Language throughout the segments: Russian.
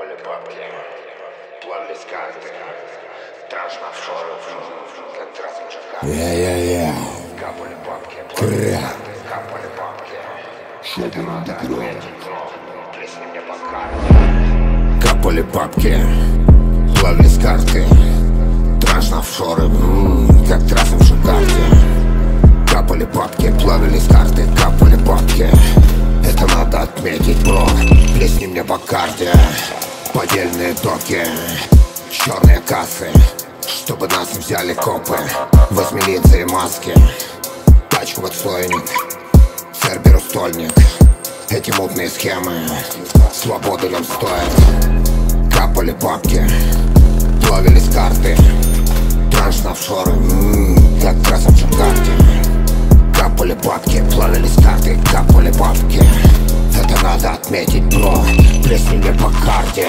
Капали бабки, плавились карты, страшно офшоры, как раз мужика. Капали бабки, плавились карты, капали бабки. Это надо отметить, но плесни мне по карте. Капали бабки, плавились карты, страшно офшоры, как трасса в Шабере. Капали бабки, плавились карты, капали бабки. Это надо отметить, бро, плесни мне по карте. Поддельные токи, черные кассы, чтобы нас взяли копы. Восьмилицые маски, тачку в отстойник, Шаберу стольник. Эти мутные схемы свободы нам стоят. Капали бабки, плавились карты, транш на офшоры, как трасса в Шабере. Капали бабки, плавились карты, капали бабки. Это надо отметить, бро, плесни мне по карте.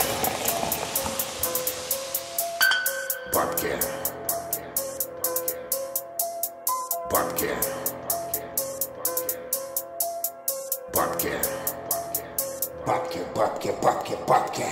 Бабки, бабки, бабки, бабки, бабки, бабки, бабки.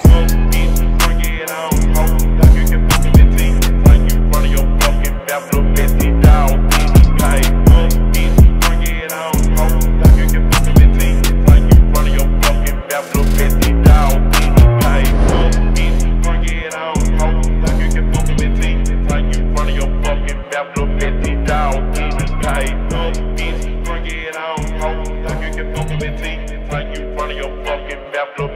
Like you run your fucking mouth.